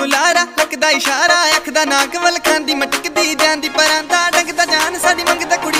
बुलारा लगदा इशारा अख दा नाक वल खांदी मटकदी जांदी परां दा डंगदा जान साडी मंगदा कुड़ी